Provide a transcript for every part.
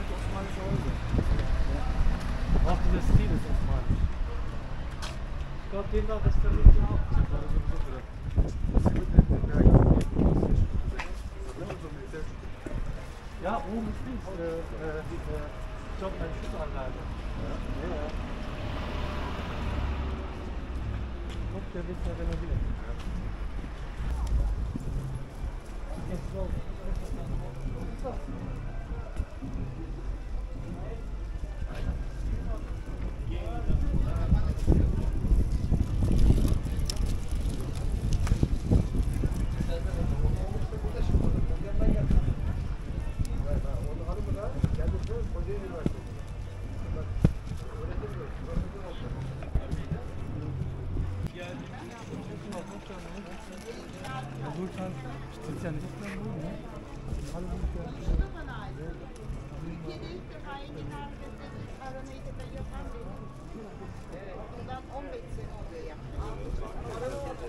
alte osmanische Häuser. Auch dieser Stil ist osmanisch. Ich glaube, den da restauriert ja auch. Das war sowieso wieder. Ja, oben ist dies. Ich glaube, eine Schutzanlage. Ja. Guck, der wird ja renoviert. Jetzt so. Sitzt ja nicht mehr im Boden, ne? Türkiye'de ilk defa engin markette aramayı da yapan benim. Bundan 15 sene oluyor yaklaşık.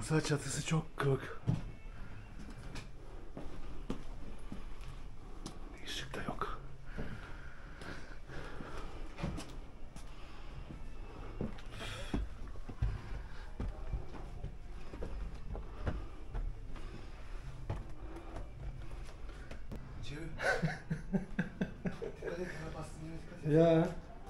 Musa çatısı çok kırık. Işık da yok. Ya.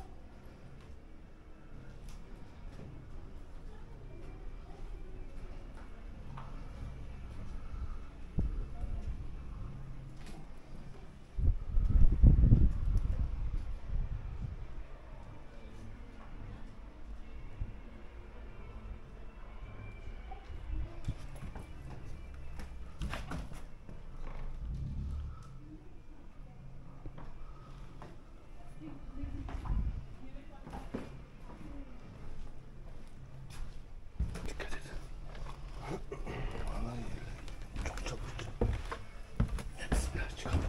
Dikkat et. Vallahi çok çabuk. Bismillah çıkalım.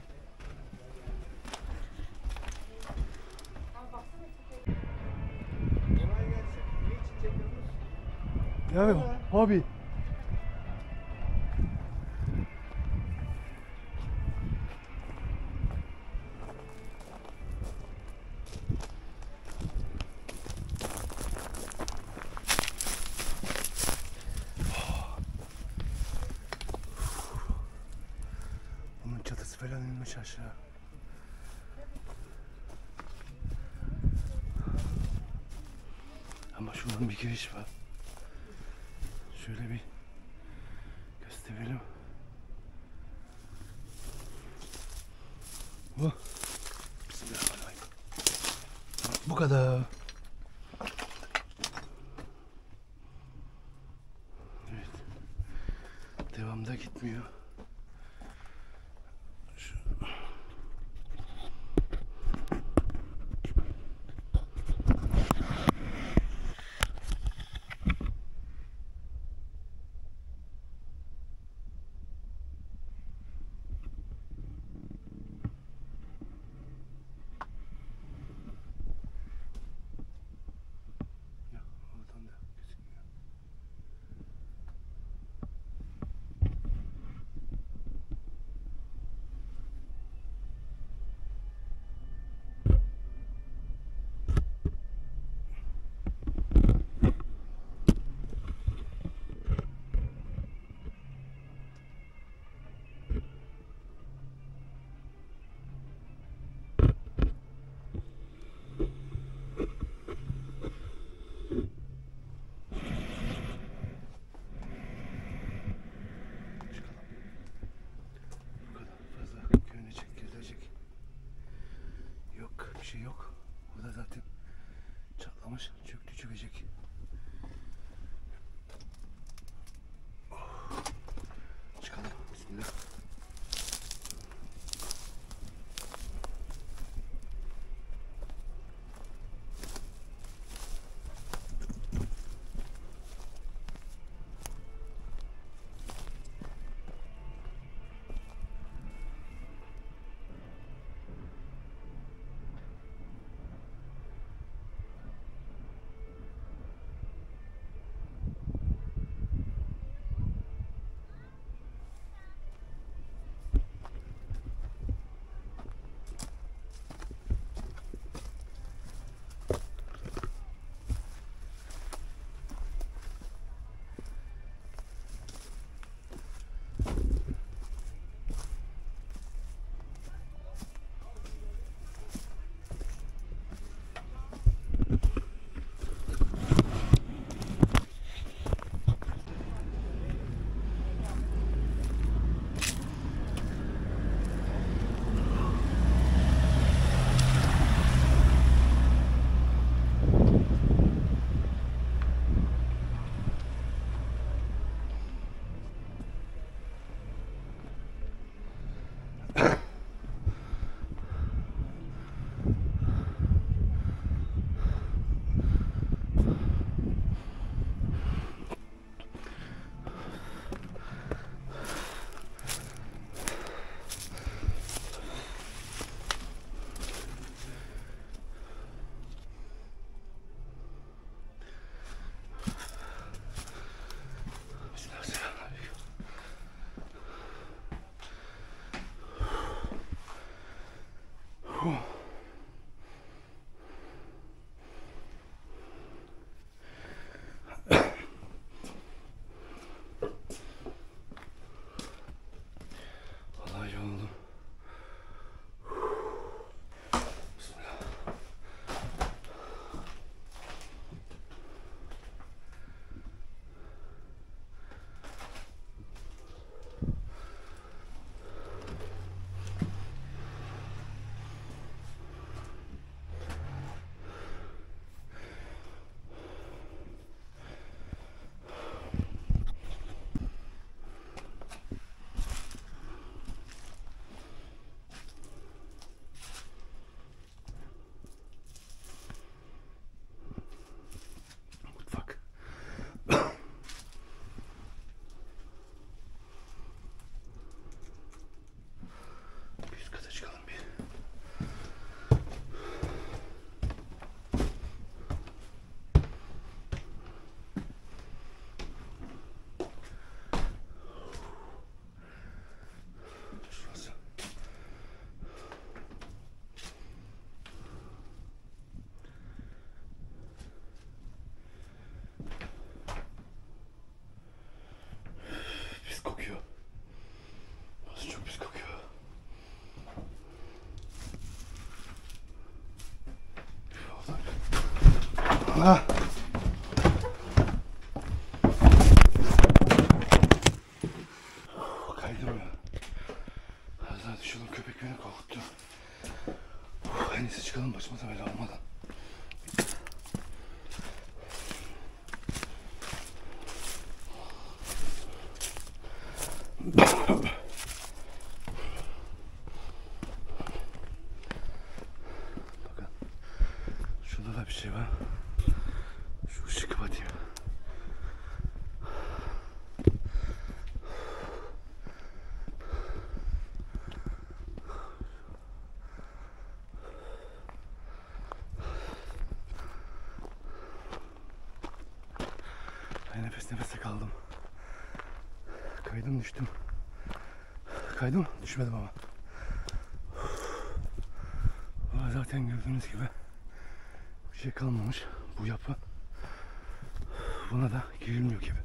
Ya abi. Bunun çatısı falan inmiş aşağı. Ama şuradan bir giriş var. Şöyle bir gösterelim. Bu. Bismillahirrahmanirrahim. Bu kadar. Evet. Devamda gitmiyor. Oradan da gözükmüyor. Bu kadar fazla görünecek, gelecek. Yok, bir şey yok. Bu da zaten çatlamış, çöktü, çökecek. Çıkalım, bismillah. Vallahi yoruldum. Bismillah. Mutfak. Bir üst kata çıkalım bir. Şurası. Pis kokuyor. Burası çok pis kokuyor. Ah. Kaydım ya. Az daha düşürdüm, köpek beni korkuttu. En iyisi çıkalım başımıza bela olmadan. Bakın. Şurada da bir şey var. Şu ışığı kapatayım. Ben nefes nefese kaldım. Kaydım düştüm. Kaydım düşmedim ama. Zaten gördüğünüz gibi bir şey kalmamış bu yapı. Buna da girilmiyor gibi.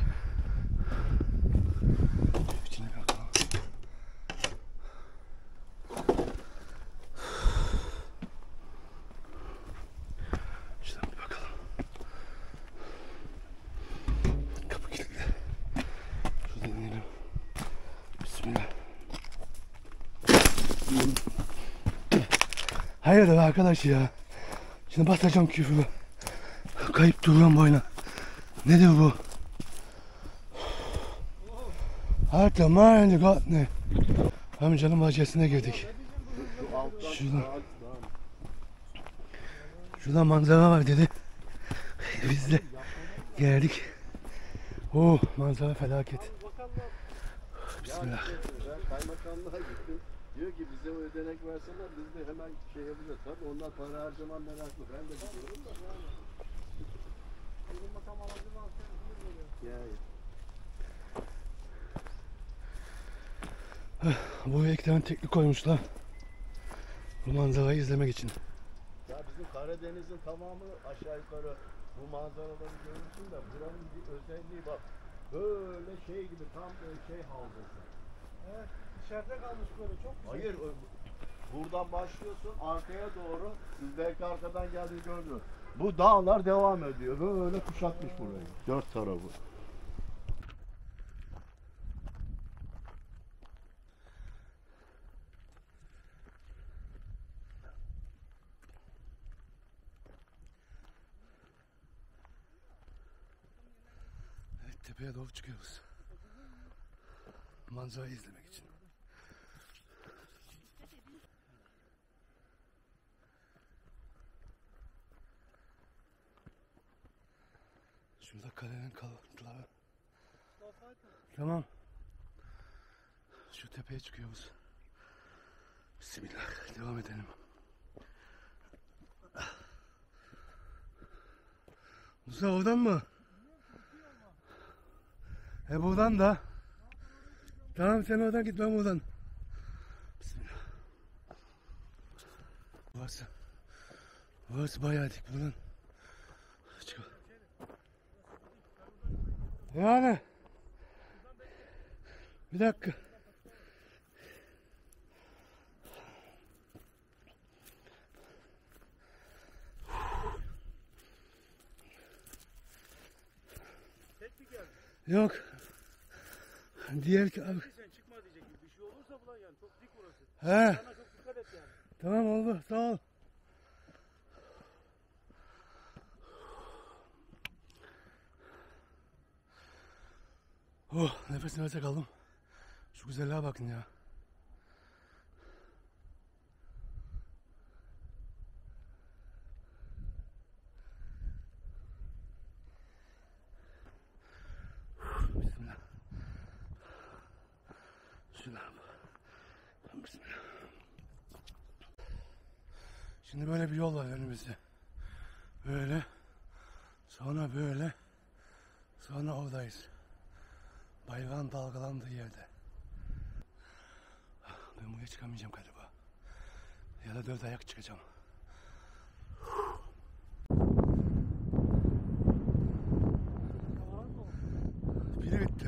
İçine bir bakalım. İçine bir bakalım. Kapı kilitli. Şurada inelim. Bismillah. Hayırdır arkadaş ya. Şimdi basacağım küfürü. Kayıp duruyorum boyuna. Nedir bu? Hatta mahalleli kat ne? Amcanın bahçesine girdik. Şurada manzara var dedi. Biz de geldik. Oh, manzara felaket. Bismillah. Ben kaymakamlığa gittim. Diyor ki bize ödenek verseler biz de hemen şey yapacağız. Tabii onlar para harcaman meraklı. Ben de biliyorum da. Bizim makam aracı var. Buraya iki tane teknik koymuşlar. Bu manzarayı izlemek için. Ya bizim Karadeniz'in tamamı aşağı yukarı bu manzaraları görürsün de buranın bir özelliği bak. Böyle şey gibi tam böyle şey havzası. Evet, içeride kalmış böyle çok güzel. Hayır buradan başlıyorsun arkaya doğru siz belki arkadan geldiğini gördünüz. Bu dağlar devam ediyor. Böyle kuşatmış burayı. Dört tarafı. Evet, tepeye doğru çıkıyoruz. Manzarayı izlemek için. Şurada kalenin kalıntıları. Tamam. Şu tepeye çıkıyoruz. Bismillah. Devam edelim. Musa oradan mı? Buradan da. Tamam sen oradan git ben buradan. Bismillah. Burası bayağı dik bunun. Çıkalım. Yani. Bir dakika. Tek mi geldi? Yok. Diğer ki abi. Sen çıkma diyecektim. Bir şey olursa falan yani çok dik burası. He. Sana çok dikkat et yani. Tamam oldu. Sağ ol. Oh, nefes nefese kaldım. Şu güzelliğe bakın ya. Bismillah. Bismillah. Bismillah. Şimdi böyle bir yol var önümüzde. Böyle. Sonra böyle. Sonra oradayız. Bayrağın dalgalandığı yerde. Ben buraya çıkamayacağım galiba. Ya da 4 ayak çıkacağım. Biri bitti.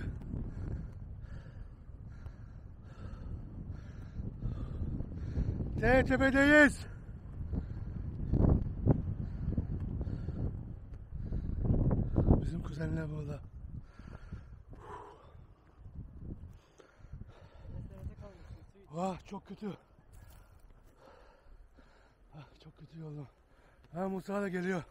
Tepedeyiz. Bizim kuzenler burada. Vah çok kötü. Ah, çok kötü yolum. Ha Musa da geliyor.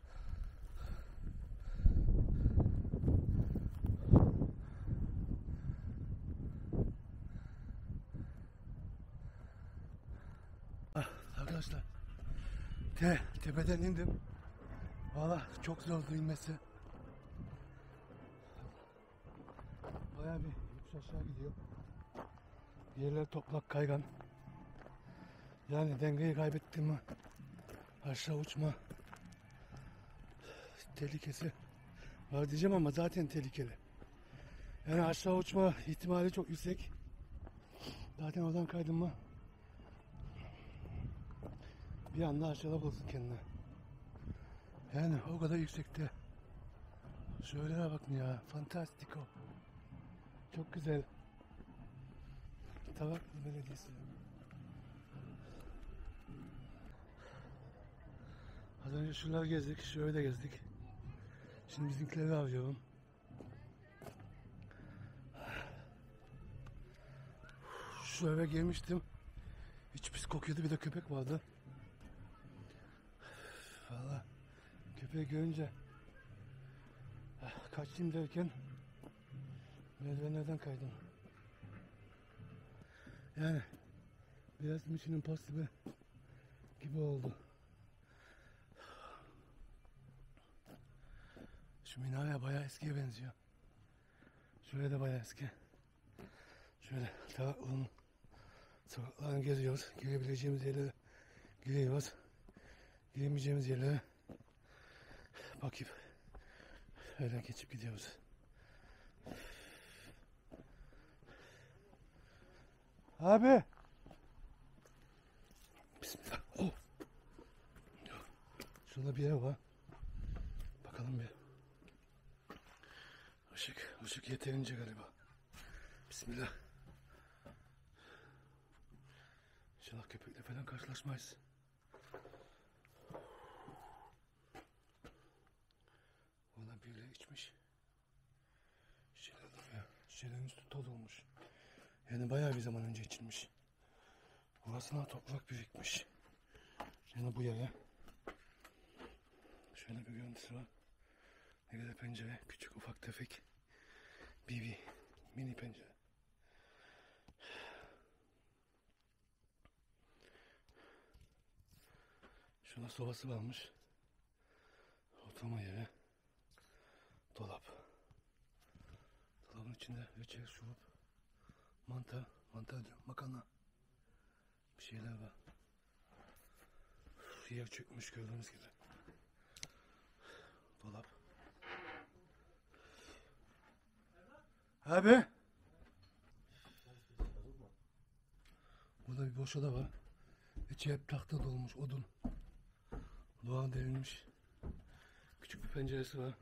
Ah, arkadaşlar. Tepeden indim. Valla çok zor inmesi. Bayağı bir yokuş aşağı gidiyor. Yerler toplak kaygan. Yani dengeyi kaybettim mi aşağı uçma tehlikesi var diyeceğim ama zaten tehlikeli. Yani aşağı uçma ihtimali çok yüksek. Zaten oradan kaydın mı bir anda aşağıda bulsun kendini. Yani o kadar yüksekte. Şöyle bakın ya, fantastiko. Çok güzel. Tavaklı Belediyesi. Az önce şuraları gezdik, şöyle de gezdik. Şimdi bizimkileri arıyorum. Şu eve girmiştim. Hiç pis kokuyordu, bir de köpek vardı. Valla köpeği görünce kaçayım derken merdivenlerden kaydım. Yani biraz Mission Impossible gibi oldu. Şu minare bayağı eskiye benziyor. Şöyle de bayağı eski. Şöyle Taraklı'nın sokaklarını geziyoruz. Girebileceğimiz yerlere giriyoruz. Giremeyeceğimiz yerlere bakıp öyle geçip gidiyoruz. Abi. Bismillah. Oh. Şurada bir yer var. Bakalım bir. Işık yeterince galiba. Bismillah. İnşallah köpekle falan karşılaşmayız. Valla birileri içmiş. Şişeler duruyor. Şişelerin üstü toz olmuş. Yani bayağı bir zaman önce içilmiş. Burasına toprak birikmiş. Yani bu yere. Şöyle bir görüntüsü var. Ne kadar pencere. Küçük ufak tefek. Mini pencere. Şurada sobası varmış. Oturma yeri. Dolap. Dolabın içinde reçel, şurup, mantar diyorum, makarna. Bir şeyler var. Yer çökmüş gördüğünüz gibi. Dolap. Abi. Burada bir boş oda var. İçi hep tahta dolmuş, odun. Doğan derilmiş. Küçük bir penceresi var.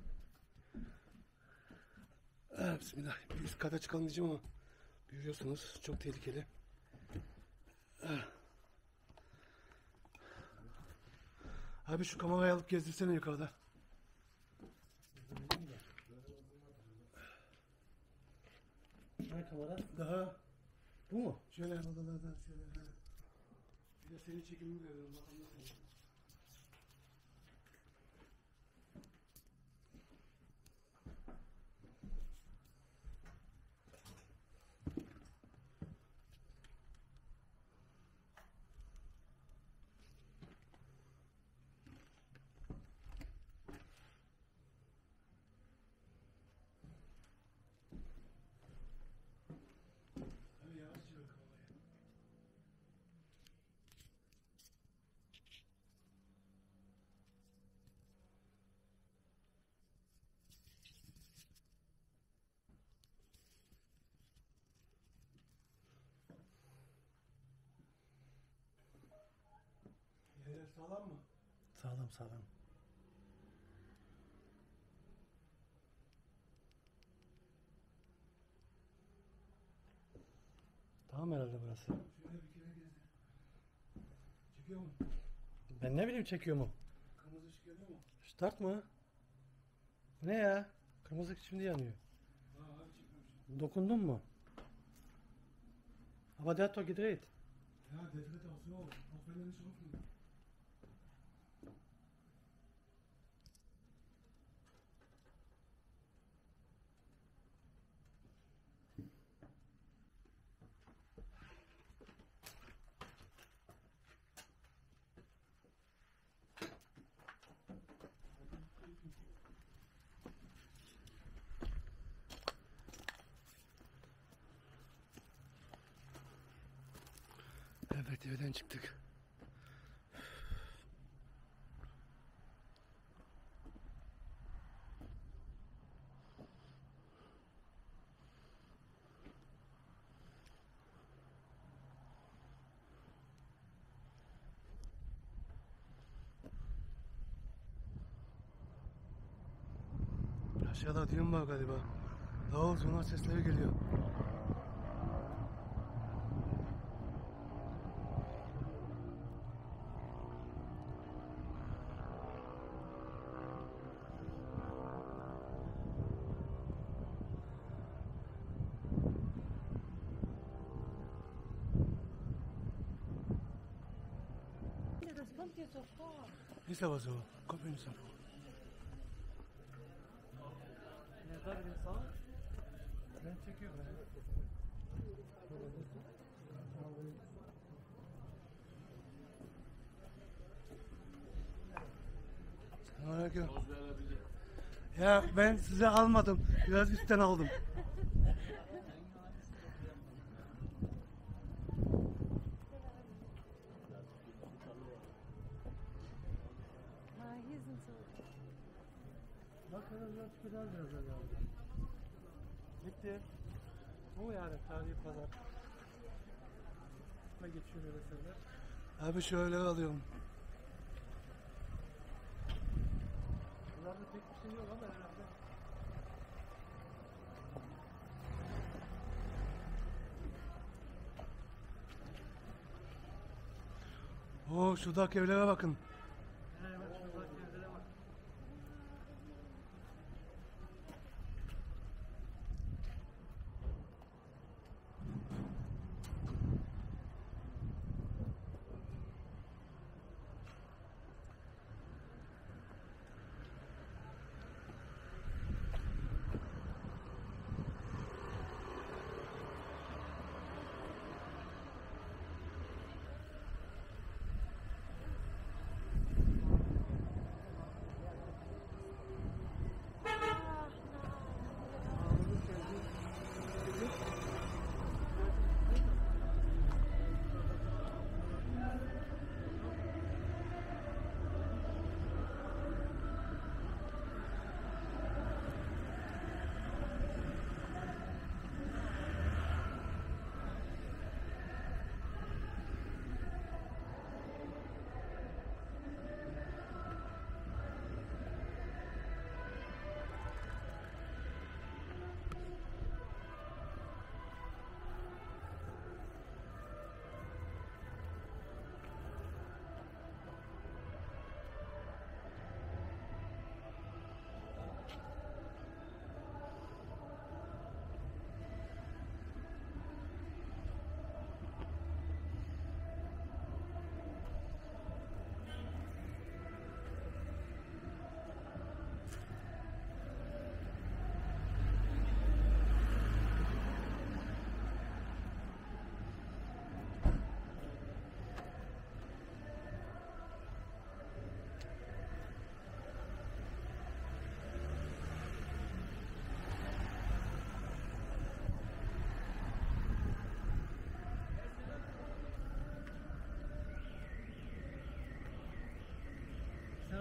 Bismillah. Bir üst kata çıkalım diyeceğim ama görüyorsunuz çok tehlikeli. Abi şu kamerayı alıp gezdirsene yukarıda. Ne kamera? Daha Bu mu? şöyle odalardan şöyle. Bir de senin çekimini veriyorum. Bakalım nasıl. Abi yavaş çevir kamerayı. Yerler sağlam mı? Sağlam sağlam. Tamam herhalde burası. Şöyle bir kere gezdir. Çekiyor mu? Ben ne bileyim çekiyor mu? Kırmızı ışık yanıyor mu? Start mı? Ne ya? Kırmızı ışık şimdi yanıyor. Ha abi çekmemiş. Dokundun mu? Aber der hat doch gedreht. Ja, der dreht auch so, auch wenn er nicht offen ist. Evet, evden çıktık. Aşağıda düğün var galiba. Davul zurna sesleri geliyor. Das kommt jetzt sofort. Ist aber so. Kommt mir nicht so vor. Nerede benim sağ? Ben çekiyorum. Selamünaleyküm. Ya ben size almadım. Biraz üstten aldım. Ah, hier sind so. Bak biraz güzel biraz öyle oldu. Bitti. Bu yani tarihi pazar. Ne geçiyor böyle şeyler. Abi şöyle alıyorum. Bunlarda pek bir şey yok ama herhalde. Oo şuradaki evlere bakın. Evet şuradaki evlere bak.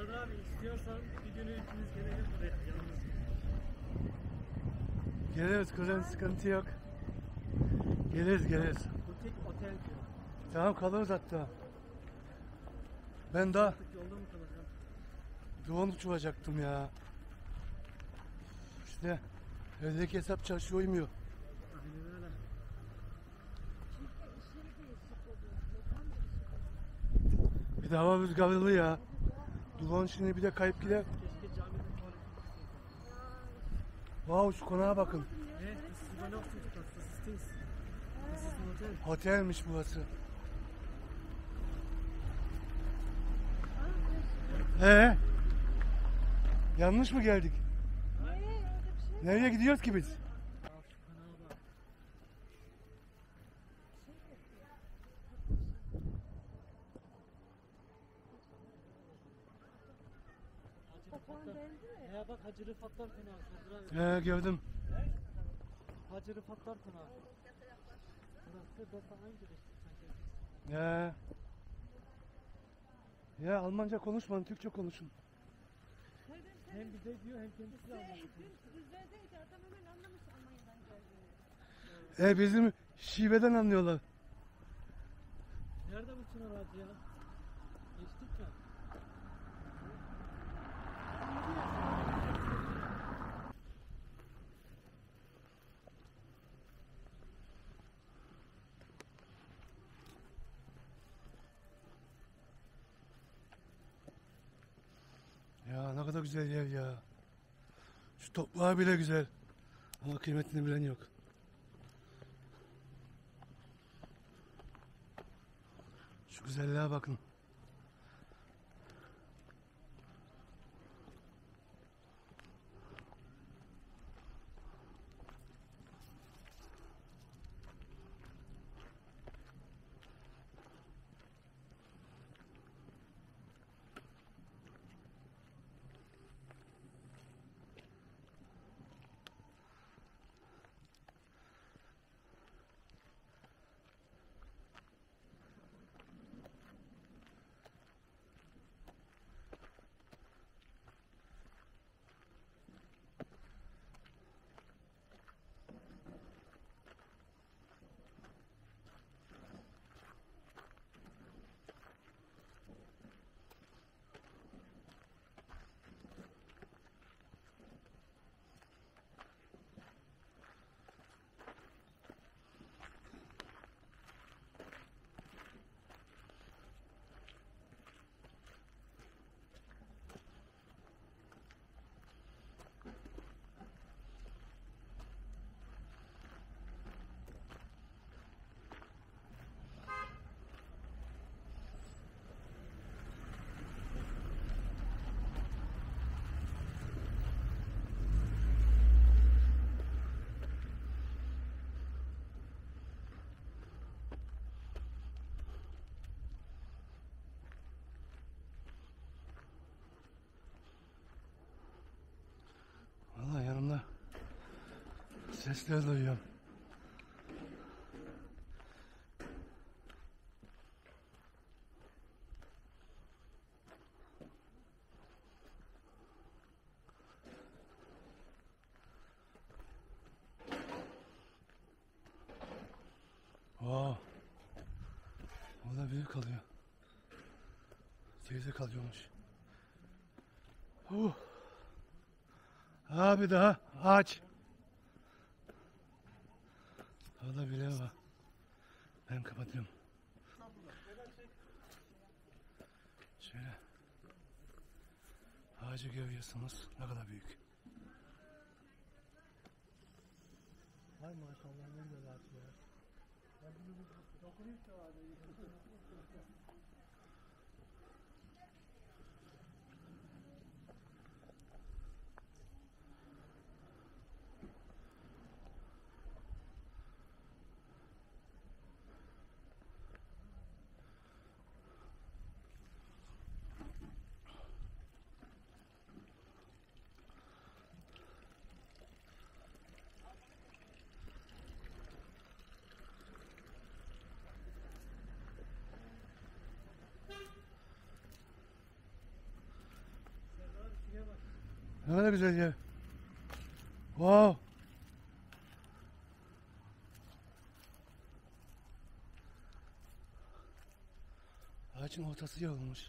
Serdar abi istiyorsan bir günü ikimiz gelelim buraya yalnız. Geliriz kuzen, sıkıntı yok. Geliriz. Butik otel diyor. Tamam, kalırız hatta. Ben daha Artık yolda mı kalacağım? drone uçuracaktım ya. İşte evdeki hesap çarşıya uymuyor. Aynen öyle. Bir de hava rüzgarlı ya. Drone şimdi bir de kayıp gider. Keşke caminin tuvaleti gitseydim. Wow, şu konağa bakın. Evet, this is one of the spots. This is things. This is an hotel. Otelmiş burası. Yanlış mı geldik? Nereye gidiyoruz ki biz? Aa, şu kanağa bak. Ya bak Hacı Rıfatlar Konağı. Serdar abi. Gördüm. Hacı Rıfatlar Konağı. Burası da aynı sanki. Ya Almanca konuşmayın, Türkçe konuşun. Hem bize diyor hem kendisi de anlıyor. Bizlerdeydi adam hemen anlamış Almanya'dan geldiğini. Bizim şiveden anlıyorlar. Nerede bu Çınar Ağacı ya? Geçtik mi? Ya ne kadar güzel yer ya. Şu toprağı bile güzel. Ama kıymetini bilen yok. Şu güzelliğe bakın. Vallahi yanımda sesler duyuyorum. Wow. Orada biri kalıyor. Teyze kalıyormuş. Abi daha aç. Orada biri var. Ben kapatıyorum. Şöyle. Ağacı görüyorsunuz. Ne kadar büyük. Hay maşallah ne güzel ağaç ya. Ben bunu dokunayım da abi. Ne kadar güzel yer. Wow. Ağacın ortası yarılmış.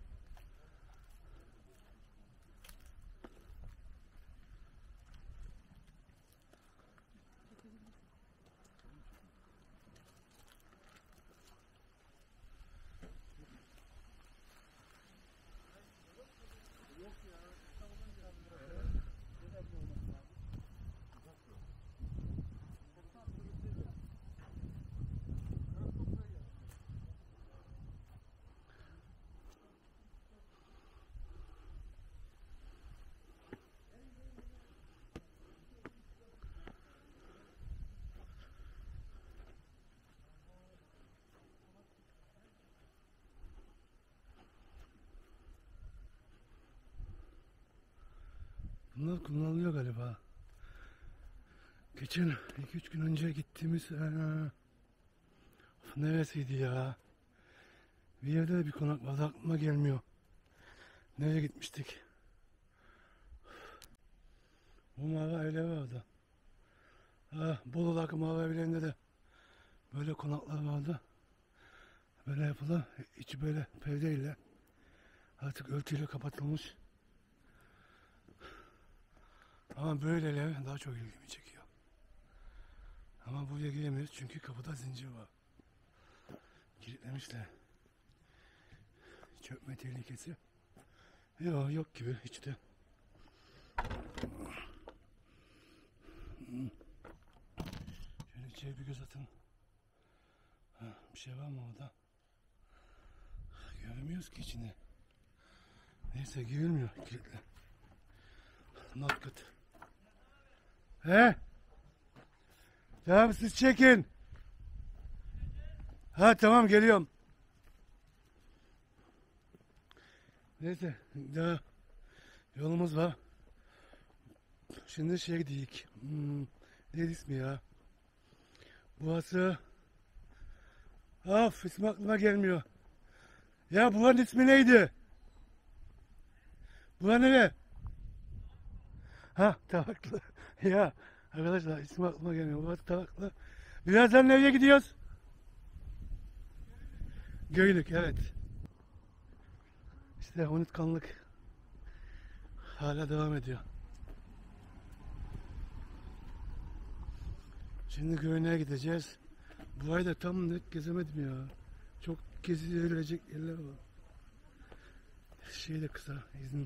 Bunlar kullanılıyor galiba. Geçen 2-3 gün önce gittiğimiz neresiydi ya? Bir yerde de bir konak vardı, aklıma gelmiyor. Nereye gitmiştik? Bu mağara evleri vardı. Bolu'daki mağara evlerinde de böyle konaklar vardı. Böyle yapılı, içi böyle perdeyle, artık örtüyle kapatılmış. Ama böyleler daha çok ilgimi çekiyor. Ama buraya giremeyiz çünkü kapıda zincir var. Kilitlemişler. Çökme tehlikesi. Yok gibi hiç de. Şöyle içeri bir göz atın. Bir şey var mı orada? Göremiyoruz ki içini. Neyse girilmiyor kilitle. Not good. Tamam siz çekin. Tamam geliyorum. Neyse daha yolumuz var. Şimdi şeye gidik. Neydi ismi ya? Burası. İsmi aklıma gelmiyor. Ya buranın ismi neydi? Bura nere? Tavaklı. Ya arkadaşlar ismi aklıma gelmiyor. Burası Tavaklı. Birazdan nereye gidiyoruz? Göynük, evet. İşte unutkanlık hala devam ediyor. Şimdi Göynük'e gideceğiz. Burayı da tam net gezemedim ya. Çok gezilecek yerler var. Şey de kısa, izin.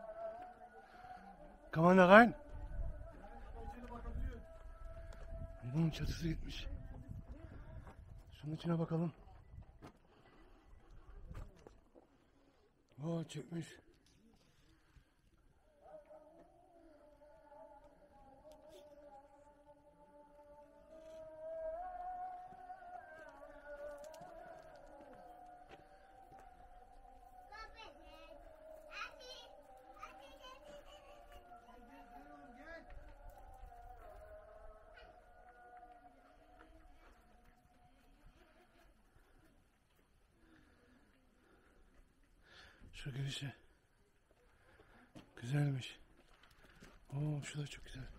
Kann man da rein? Bunun çatısı gitmiş. Şunun içine bakalım. Oo, çökmüş. Şu girişi güzelmiş. Oo, şu da çok güzel.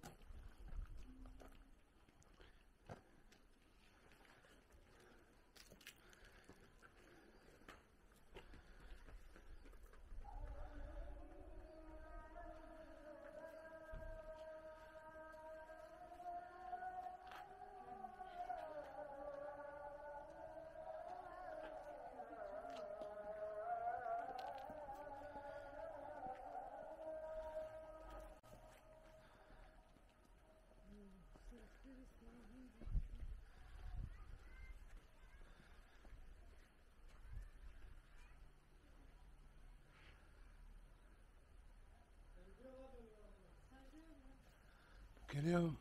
Geliyorum.